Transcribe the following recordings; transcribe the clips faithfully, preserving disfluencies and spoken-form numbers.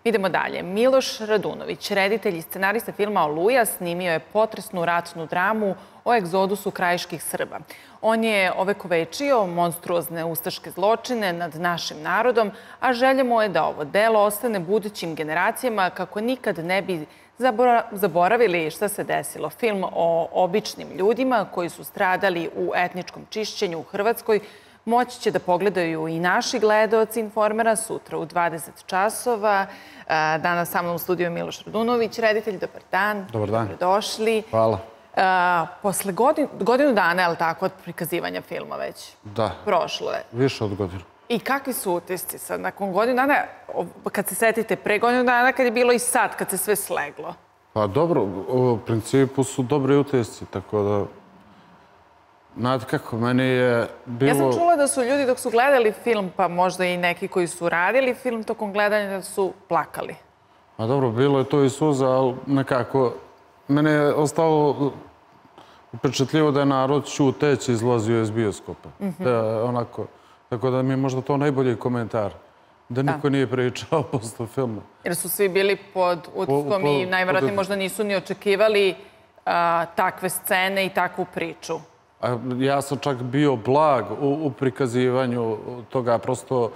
Idemo dalje. Miloš Radunović, reditelj i scenarista filma Oluja, snimio je potresnu ratnu dramu o egzodusu krajiških Srba. On je ovekovečio monstruozne ustaške zločine nad našim narodom, a želja mu je da ovo delo ostane budućim generacijama kako nikad ne bi zaboravili šta se desilo. Film o običnim ljudima koji su stradali u etničkom čišćenju u Hrvatskoj moći će da pogledaju i naši gledaoci Informera sutra u dvadeset časova. Danas sa mnom u studiju je Miloš Radunović, reditelj. Dobar dan. Dobar dan. Dobrodošli. Hvala. Posle godinu dana, je li tako, od prikazivanja filma već? Da. Prošlo je. Više od godinu. I kakvi su utisci sad nakon godinu dana, kad se setite pre godinu dana, kad je bilo i sad, kad se sve sleglo? Pa dobro, u principu su dobri utisci, tako da... Znate kako, meni je bilo... Ja sam čula da su ljudi dok su gledali film, pa možda i neki koji su radili film tokom gledanja, da su plakali. Pa dobro, bilo je to i suza, ali nekako... Mene je ostalo upečatljivo da je narod ćuteći izlazio iz bioskopa. Onako, tako da mi je možda to najbolji komentar. Da niko nije pričao posle filma. Jer su svi bili pod utiskom i najvjerojatnije možda nisu ni očekivali takve scene i takvu priču. Ja sam čak bio blag u prikazivanju toga. Prosto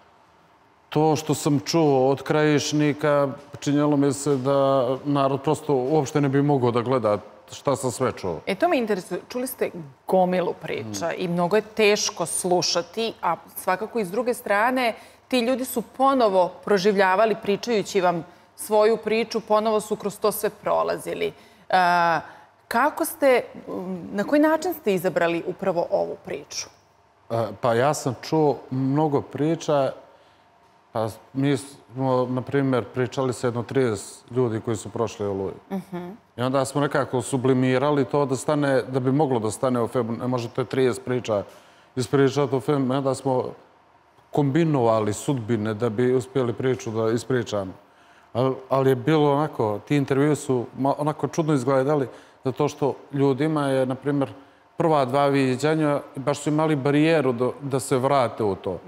to što sam čuo od Krajišnika činjelo mi se da narod prosto uopšte ne bi mogao da gleda šta sam sve čuo. E, to me interesuje. Čuli ste gomilu priča i mnogo je teško slušati, a svakako i s druge strane ti ljudi su ponovo proživljavali pričajući vam svoju priču, ponovo su kroz to sve prolazili. Kako ste, na koji način ste izabrali upravo ovu priču? Pa ja sam čuo mnogo priča. Pa mi smo, na primjer, pričali se jedno trideset ljudi koji su prošli Oluju. I onda smo nekako sublimirali to da stane, da bi moglo da stane u filmu. Ne možete trideset priča ispričati u filmu. I onda smo kombinovali sudbine da bi uspjeli priču da ispričamo. Ali je bilo onako, ti intervjui su onako čudno izgledali, zato što ljudima je, na primjer, prva dva viđanja baš su imali barijeru da se vrate u to.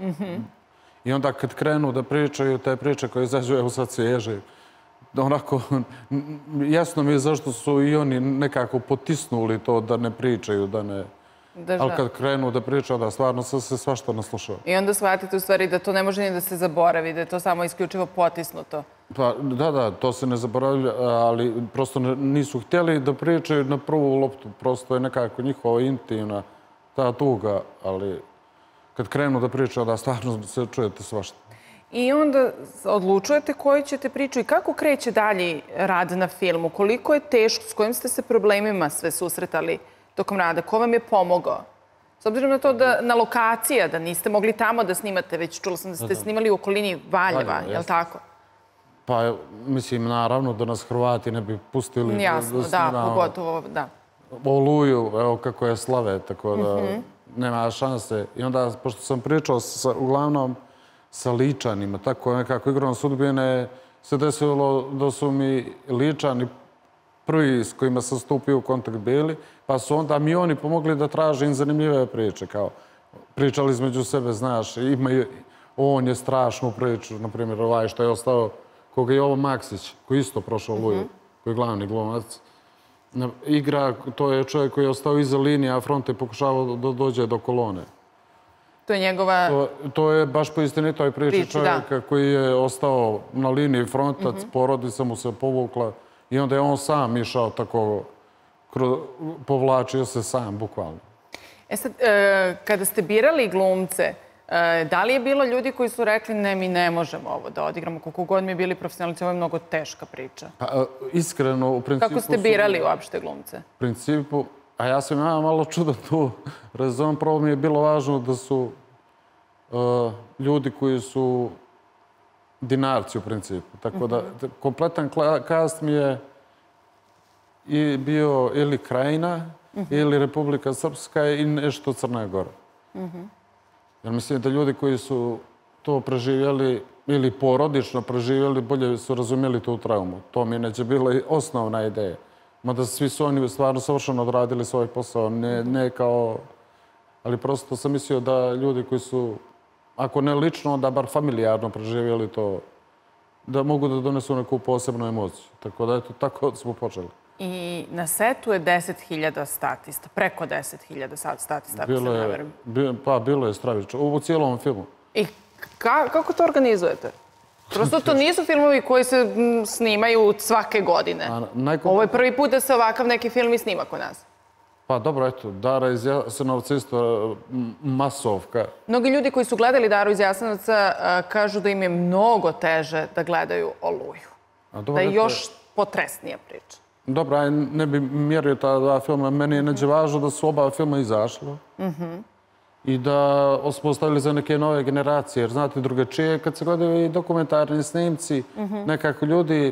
I onda kad krenu da pričaju te priče koje izađu, evo sad se ježe, onako, jasno mi je zašto su i oni nekako potisnuli to da ne pričaju, da ne... Ali kad krenu da pričaju, da stvarno sam se svašta naslušao. I onda shvatite u stvari da to ne može ni da se zaboravi, da je to samo isključivo potisnuto. Pa da, da, to se ne zaboravlja, ali prosto nisu htjeli da pričaju na prvu loptu. Prosto je nekako njihova intimna ta tuga, ali... Kad krenu da pričaju, da stvarno se čujete svašta. I onda odlučujete koju ćete priču i kako kreće dalje rad na filmu? Koliko je teško, s kojim ste se problemima sve susretali tokom rada? Ko vam je pomogao? S obzirom na to da na lokacija, da niste mogli tamo da snimate, već čula sam da ste snimali u okolini Valjeva, je li tako? Pa, mislim, naravno da nas Hrvati ne bi pustili... Jasno, da, pogotovo, da. Oluju, evo kako je slave, tako da... Nema šanse. I onda, pošto sam pričao uglavnom sa Ličanima, tako nekako igrom sudbine, se desilo da su mi Ličani prvi s kojima sam stupio u kontakt bili, pa su onda mi oni pomogli da tražim zanimljive priče. Kao, pričali između sebe, znaš, on je strašnu priču, na primjer, ovaj što je ostao, koga je Jovo Maksić, koji isto prošao Oluju, koji je glavni glumac. Igra, to je čovjek koji je ostao iza linija fronta i pokušavao da dođe do kolone. To je njegova... To je baš po istinitoj priči čovjeka koji je ostao na liniji fronta, porodica mu se povukla i onda je on sam išao tako, povlačio se sam, bukvalno. E sad, kada ste birali glumce, da li je bilo ljudi koji su rekli ne, mi ne možemo ovo da odigramo, koliko god mi bili profesionalci, ovo je mnogo teška priča? Iskreno, u principu... Kako ste birali uopšte glumce? U principu, a ja sam imao malo čuda tu rezon, prvo mi je bilo važno da su ljudi koji su dinarci u principu. Tako da, kompletan kast mi je bio ili Krajina, ili Republika Srpska i nešto Crna Gora. Jer mislim da ljudi koji su to preživjeli ili porodično preživjeli, bolje su razumjeli tu traumu. To mi neće bila i osnovna ideja. Mada svi su oni stvarno savršeno odradili svoj posao. Ne kao... Ali prosto sam mislio da ljudi koji su, ako ne lično, onda bar familijarno preživjeli to, da mogu da donesu neku posebnu emociju. Tako da, eto, tako smo počeli. I na setu je deset hiljada statista, preko deset hiljada statista, ako se ne verujem. Pa, bilo je stravično, u cijelom filmu. I kako to organizujete? Prosto to nisu filmovi koji se snimaju svake godine. Ovo je prvi put da se ovakav neki film i snima kod nas. Pa dobro, eto, Dara iz Jasenovca isto masovka. Mnogi ljudi koji su gledali Daru iz Jasenovca kažu da im je mnogo teže da gledaju Oluju. Da je još potresnija priča. Dobro, aj ne bi mjerio ta dva filma. Meni je neđe važno da su oba filma izašla i da smo ostavili za neke nove generacije. Jer znate, drugačije, kad se gledaju i dokumentarni snimci, nekako ljudi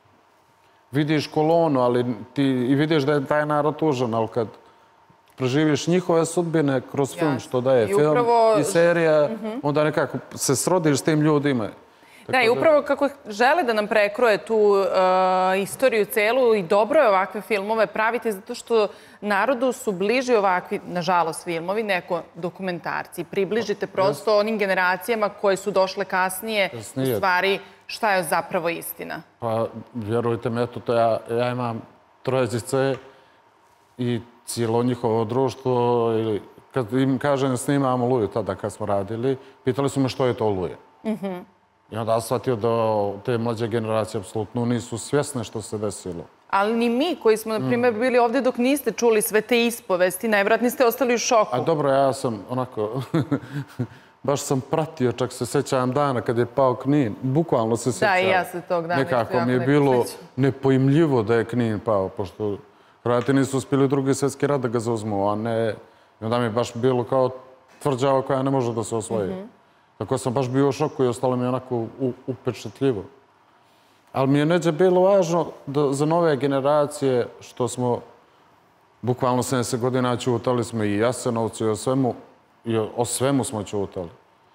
vidiš kolonu, ali ti i vidiš da je taj narod tužan, ali kad proživiš njihove sudbine kroz film, što daje film i serija, onda nekako se srodiš s tim ljudima. Da, i upravo kako žele da nam prekroje tu istoriju celu i dobro je ovakve filmove praviti, zato što narodu su bliži ovakvi, nažalost, filmovi, neko dokumentarci. Približite prosto onim generacijama koje su došle kasnije, u stvari, šta je zapravo istina. Pa, vjerujte me, eto, ja imam trojezice i cijelo njihovo društvo, kad im kažem snimam Oluju tada kad smo radili, pitali su me što je to Oluja. I onda sam shvatio da te mlađe generacije apsolutno nisu svjesne što se desilo. Ali ni mi koji smo, na primjer, bili ovdje dok niste čuli sve te ispovesti, najvjerojatnije ste ostali u šoku. A dobro, ja sam onako, baš sam pratio, čak se sjećam dana kad je pao Knin. Bukvalno se sjećam. Da, i ja se tog dana. Nekako mi je bilo nepojmljivo da je Knin pao, pošto Hrvati nisu uspjeli drugi svjetski rat da ga zauzmu, a ne... I onda mi je baš bilo kao tvrđava koja ne može da se osvoji. Tako sam baš bio u šoku i ostalo mi je onako upečatljivo. Ali mi je neđe bilo važno za nove generacije što smo bukvalno sedamdeset godina čutali smo i Jasenovcu i o svemu, i o svemu smo čutali.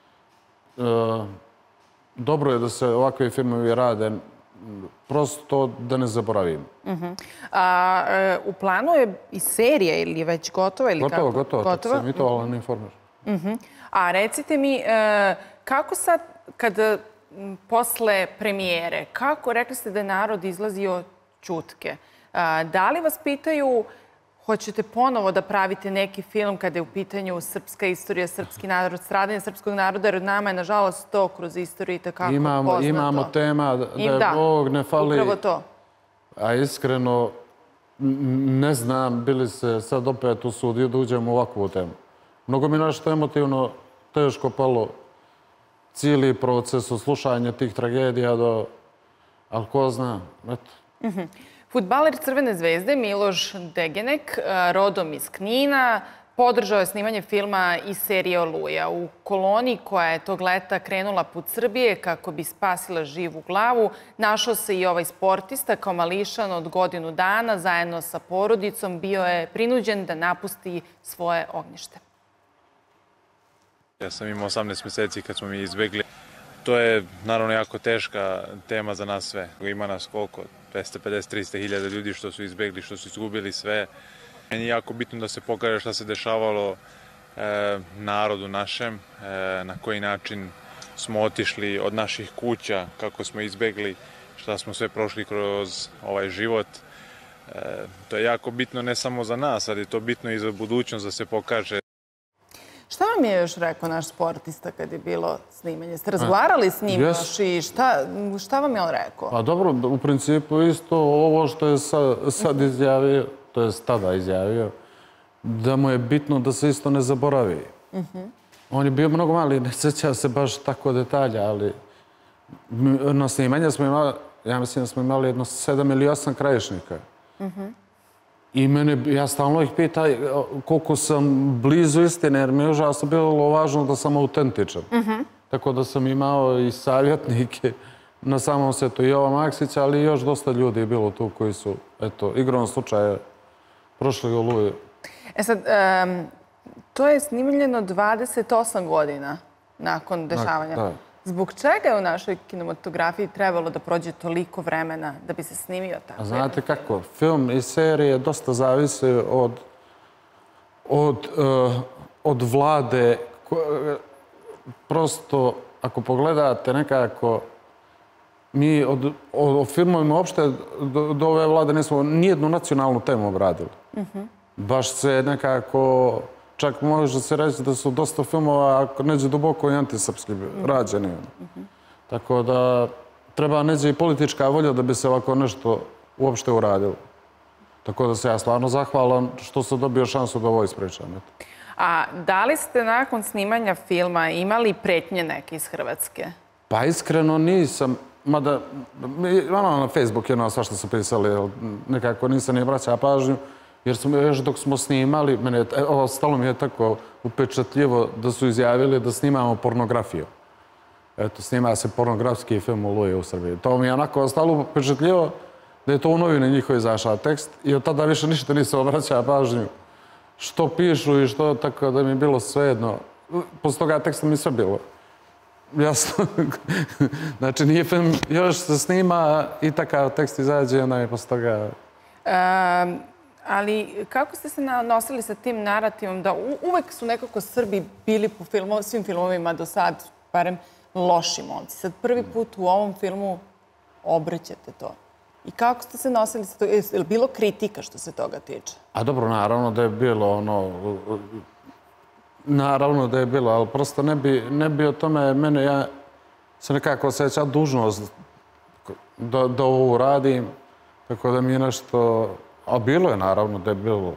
Dobro je da se ovakve filmovi rade, prosto da ne zaboravimo. U planu je i serija ili je već gotova? Gotovo, gotovo. Tako sam i to, ali ne informer. A recite mi, kako sad, kada posle premijere, kako, rekli ste da je narod izlazio ćutke, da li vas pitaju, hoćete ponovo da pravite neki film kada je u pitanju srpska istorija, srpski narod, stradanje srpskog naroda, jer od nama je, nažalost, to kroz istoriju i takako poznato. Imamo tema da je Bog ne fali. Upravo to. A iskreno, ne znam, bili se sad opet usudio da uđemo u ovakvu temu. Mnogo mi nešto emotivno teško palo cijeli proces oslušanja tih tragedija do... Ali ko zna, eto. Fudbaler Crvene zvezde Miloš Degenek, rodom iz Knina, podržao je snimanje filma i serije Oluja. U koloni koja je tog leta krenula put Srbije kako bi spasila živu glavu, našao se i ovaj sportista kao mališan od godinu dana, zajedno sa porodicom, bio je prinuđen da napusti svoje ognjište. Ja sam imao osamnaest mjeseci kad smo mi izbjegli. To je naravno jako teška tema za nas sve. Ima nas koliko? dvesta pedeset do trista hiljada ljudi što su izbjegli, što su izgubili sve. Meni je jako bitno da se pokaže šta se dešavalo narodu našem, na koji način smo otišli od naših kuća, kako smo izbjegli, šta smo sve prošli kroz ovaj život. To je jako bitno ne samo za nas, ali je to bitno i za budućnost da se pokaže. Šta vam je još rekao naš sportista kad je bilo snimanje? Ste razgovarali s njim još i šta vam je on rekao? Pa dobro, u principu isto ovo što je sad izjavio, to je tada izjavio, da mu je bitno da se isto ne zaboravi. On je bio mnogo mali, ne sjeća se baš tako detalja, ali na snimanje smo imali, ja mislim da smo imali jedno sedam ili osam krajišnika. I mene, ja stalno ih pita koliko sam blizu istine, jer mi je užasno bilo važno da sam autentičan. Tako da sam imao i savjetnike na samom setu, i Jova Maksića, ali i još dosta ljudi je bilo tu koji su, eto, igrom slučaja prošli Oluje. E sad, to je snimljeno dvadeset osam godina nakon dešavanja. Da. Zbog čega je u našoj kinematografiji trebalo da prođe toliko vremena da bi se snimio tako? Znate kako, film i serije dosta zavise od vlade. Prosto, ako pogledate nekako, mi od, o, o filmovima uopšte do, do ove vlade nismo nijednu nacionalnu temu obradili. Baš se nekako, čak može se reći da su dosta filmova, ako neđe duboko i antisrpski rađeni. Tako da treba neđe i politička volja da bi se ovako nešto uopšte uradilo. Tako da se ja stvarno zahvalan što sam dobio šansu da ovo ispričam. A da li ste nakon snimanja filma imali pretnje neke iz Hrvatske? Pa iskreno nisam. Mada, ono na Facebook jedno svašta su pisali, nekako nisam ni vraćao pažnju, jer smo još dok smo snimali, mene, ovo stalo mi je tako upečatljivo da su izjavili da snimamo pornografiju. Eto, snima se pornografski film Oluje u Srbiji. To mi je onako stalo upečatljivo da je to u novine njihov izašao tekst i od tada više ništa nisam obraćao pažnju što pišu i što, tako da mi je bilo svejedno. Posle toga teksta mi sve bilo jasno. Znači, nije film, još se snima i takav tekst izađe, onda je posle toga... Ali kako ste se nosili sa tim narativom da uvek su nekako Srbi bili po svim filmovima do sad, barem loši momci. Sad prvi put u ovom filmu obrćete to. I kako ste se nosili sa to? Je li bilo kritika što se toga tiče? A dobro, naravno da je bilo ono... Naravno da je bilo, ali prosto ne bi, ne bi o tome mene, ja se nekako osjeća dužnost da, da ovo uradim, tako da mi je nešto... A bilo je naravno da je bilo.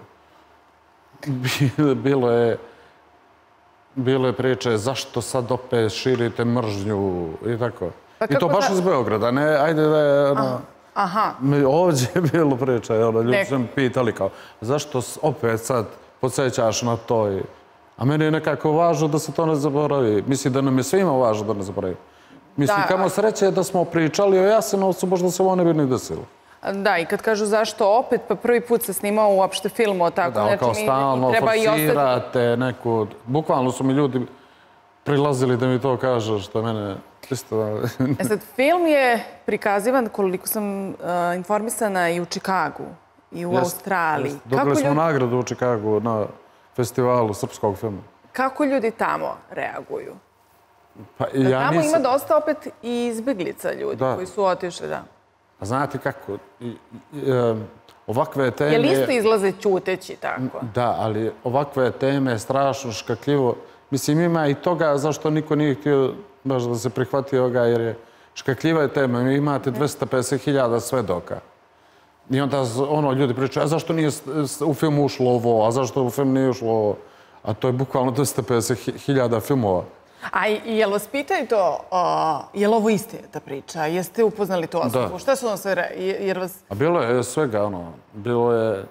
Bilo je, bilo je priče zašto sad opet širite mržnju i tako. Pa I to baš da... iz Beograda, ne, ajde da je... Ono, aha. Ovdje je bilo priča, ono, ljudi su mi pitali kao, zašto opet sad podsjećaš na to i... A meni je nekako važno da se to ne zaboravi. Mislim da nam je svima važno da ne zaboravi. Mislim, da, kamo sreće da smo pričali o Jasenovcu, možda se ovo ne bi ni desilo. Da, i kad kažu zašto opet, pa prvi put se snimao uopšte film o tako nečem. Da, kao stalno forsirate neku... Bukvalno su mi ljudi prilazili da mi to kažu, što mene isto... E sad, film je prikazivan, koliko sam informisana, i u Čikagu, i u Australiji. Dobili smo nagradu u Čikagu na festivalu srpskog filma. Kako ljudi tamo reaguju? Tamo ima dosta opet i izbeglica ljudi koji su otišli, da. A znate kako, ovakve teme... Je li isto izlaze ćuteći tako? Da, ali ovakve teme je strašno škakljivo. Mislim, ima i toga zašto niko nije htio baš da se prihvati ovoga, jer je škakljiva je tema. Vi imate dvesta pedeset hiljada svedoka. I onda ono, ljudi pričaju, a zašto nije u filmu ušlo ovo, a zašto u film nije ušlo ovo? A to je bukvalno dvesta pedeset hiljada filmova. A je li vas pitaju to, je li ovo istinita priča? Jeste upoznali tu osobu? Šta su ono sve, jer vas... A bilo je svega, ono, bilo je...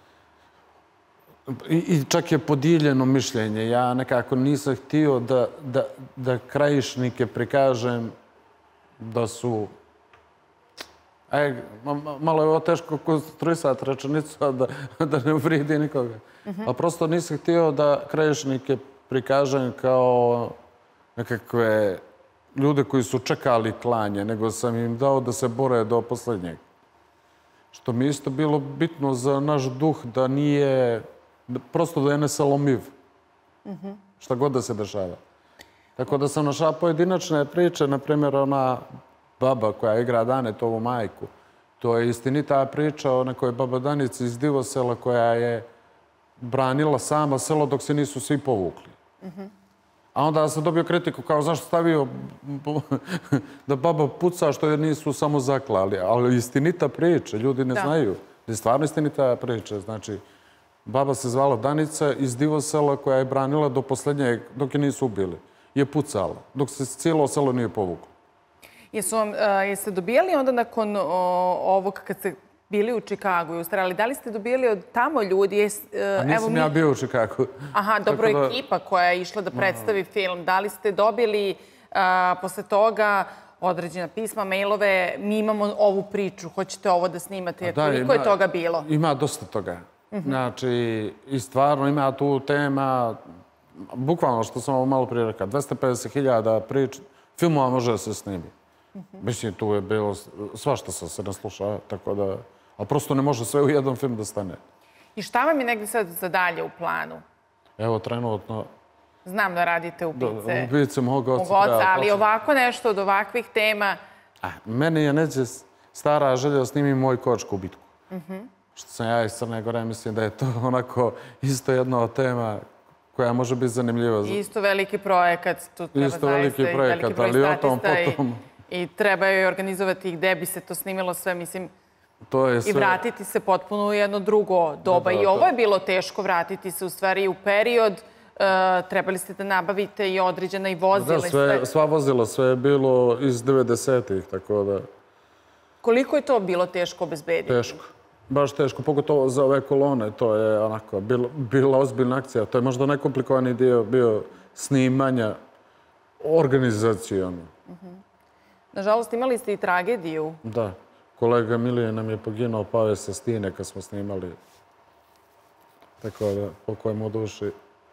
I čak je podijeljeno mišljenje. Ja nekako nisam htio da Krajišnike prikažem da su... Malo je ovo teško konstruisati rečenicu, da ne uvridi nikoga. A prosto nisam htio da Krajišnike prikažem kao nekakve ljude koji su čekali klanje, nego sam im dao da se bore do posljednjeg. Što mi isto bilo bitno za naš duh da nije, prosto da je nesalomiv. Šta god da se dešava. Tako da sam našao pojedinačne priče, na primjer ona baba koja igra Danetovu majku. To je istinita priča o nekoj baba Danici iz Divosela koja je branila sama selo dok se nisu svi povukli. A onda sam dobio kritiku kao zašto stavio da baba puca što je nisu samo zaklali. Ali istinita priča, ljudi ne znaju. Je stvarno istinita priča. Znači, baba se zvala Danica iz Divosela koja je branila do posljednjeg, dok je nisu ubili. Je pucala, dok se cijelo selo nije povuklo. Jeste dobijali onda nakon ovog, kad ste bili u Čikagu i u Australiji, da li ste dobijali od tamo ljudi? A nisam ja bio u Čikagu. Aha, dobro, ekipa koja je išla da predstavi film. Da li ste dobili posle toga određena pisma, mailove, mi imamo ovu priču, hoćete ovo da snimate? Koliko je toga bilo? Ima dosta toga. Znači, i stvarno ima tu tema, bukvalno što sam ovo malo prije rekao, dvesta pedeset hiljada priča, filmova može da se snimi. Mislim, tu je bilo svašta sam se naslušao, tako da... Ali prosto ne može sve u jedan film da stane. I šta vam je negdje sad za dalje u planu? Evo, trenutno... Znam da radite ubice. Ubice mog oca. Ali ovako nešto od ovakvih tema, Meni je neđe stara želja da snimim Moj kočku bitku. Što sam ja iz Crne Gore, mislim da je to onako isto jedna od tema koja može biti zanimljiva. Isto veliki projekat, tu treba Isto veliki zaista i veliki projekat, broj ali o tom statista potom. i, i treba joj organizovati gde bi se to snimilo sve, mislim, To je sve... i vratiti se potpuno u jedno drugo doba. Da, da, I ovo da. je bilo teško vratiti se u stvari u period. E, trebali ste da nabavite i određena i vozila Da, i sve. sve, sva vozila, sve je bilo iz devedesetih, tako da... Koliko je to bilo teško obezbediti? Teško. Baš teško, pogotovo za ove kolone. To je onako bila, bila ozbiljna akcija. To je možda najkomplikovaniji dio bio snimanja organizacijonu. Nažalost, imali ste i tragediju. Da. Kolega Milije nam je poginuo, pao je sa stine kad smo snimali. Tako da, pokoj mu u duši.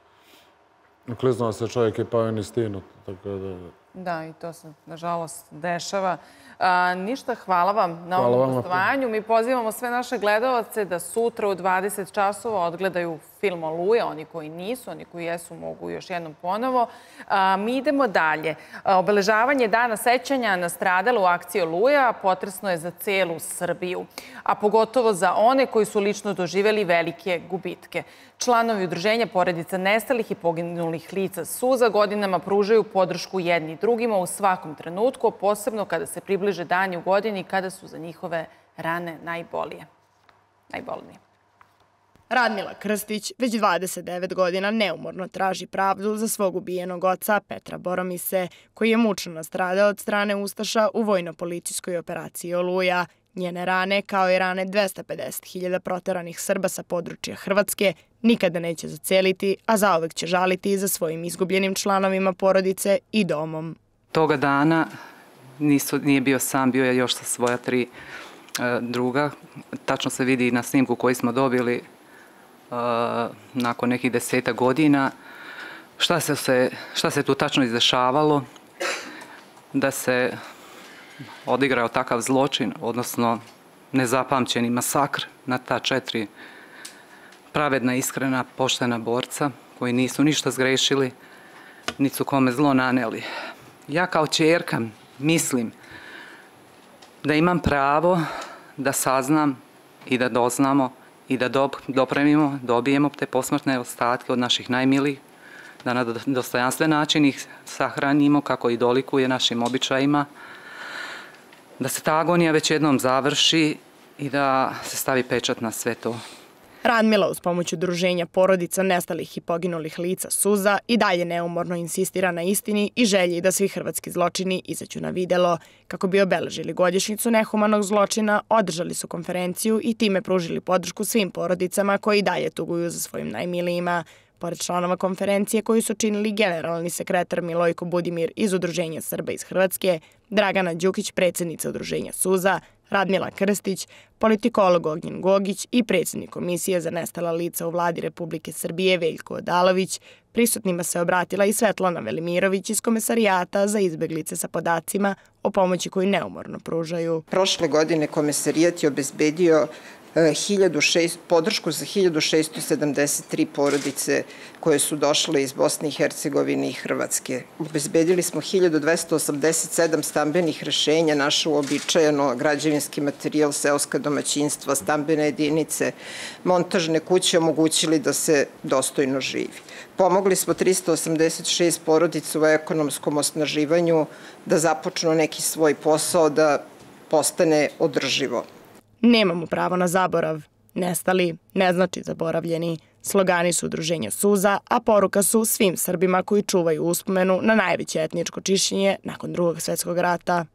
Ukliznuo se čovjek i pao je ni stinu. Tako da... Da, i to se, nažalost, dešava. A, ništa, hvala vam na Hvala ovom vama. gostovanju. Mi pozivamo sve naše gledalce da sutra u dvadeset časova odgledaju film Oluja. Oni koji nisu, oni koji jesu, mogu još jednom ponovo. A, mi idemo dalje. A, obeležavanje dana sećanja na stradale u akciji Oluja potresno je za celu Srbiju, a pogotovo za one koji su lično doživjeli velike gubitke. Članovi udruženja porodica nestalih i poginulih lica Suza godinama pružaju podršku jedni drugima u svakom trenutku, posebno kada se približe dani u godini kada su za njihove rane najbolije. Najbolnije. Radmila Krstić već dvadeset devet godina neumorno traži pravdu za svog ubijenog oca Petra Boromise, koji je mučno nastradao od strane Ustaša u vojno-policijskoj operaciji Oluja. Njene rane, kao i rane dvesta pedeset hiljada proteranih Srba sa područja Hrvatske, nikada neće zaceliti, a zauvek će žaliti za svojim izgubljenim članovima porodice i domom. Toga dana nisu, nije bio sam, bio je još sa svoja tri e, druga. Tačno se vidi na snimku koji smo dobili e, nakon nekih deseta godina. Šta se, se, šta se tu tačno izdešavalo? Da se odigrao takav zločin, odnosno nezapamćeni masakr na ta četiri pravedna, iskrena, poštena borca koji nisu ništa zgrešili, niti su kome zlo naneli. Ja kao ćerka mislim da imam pravo da saznam i da doznamo i da dopremimo, dobijemo te posmrtne ostatke od naših najmilijih, da na dostojanstven način ih sahranimo kako i dolikuje našim običajima, da se ta agonija već jednom završi i da se stavi pečat na sve to. Radmila uz pomoć udruženja porodica nestalih i poginulih lica Suza i dalje neumorno insistira na istini i želji da svi hrvatski zločini izađu na videlo. Kako bi obeležili godišnjicu nehumanog zločina, održali su konferenciju i time pružili podršku svim porodicama koji dalje tuguju za svojim najmilijima. Pored članova konferencije koju su činili generalni sekretar Milojko Budimir iz Udruženja Srba iz Hrvatske, Dragana Đukić, predsjednica Udruženja Suza, Radmila Krstić, politikolog Ognjen Gogić i predsjednik Komisije za nestala lica u Vladi Republike Srbije Veljko Odalović, prisutnima se obratila i Svetlana Velimirović iz Komesarijata za izbeglice sa podacima o pomoći koju neumorno pružaju. Prošle godine Komesarijat je obezbedio podršku za hiljadu šesto sedamdeset tri porodice koje su došle iz Bosne i Hercegovine i Hrvatske. Obezbedili smo hiljadu dvesta osamdeset sedam stambenih rešenja, naše uobičajeno građevinski materijal, seoska domaćinstva, stambene jedinice, montažne kuće omogućili da se dostojno živi. Pomogli smo trista osamdeset šest porodica u ekonomskom osnaživanju da započnu neki svoj posao, da postane održivo. Nemamo pravo na zaborav. Nestali ne znači zaboravljeni. Slogani su Udruženja Suza, a poruka su svim Srbima koji čuvaju uspomenu na najveće etničko čišćenje nakon Drugog svjetskog rata.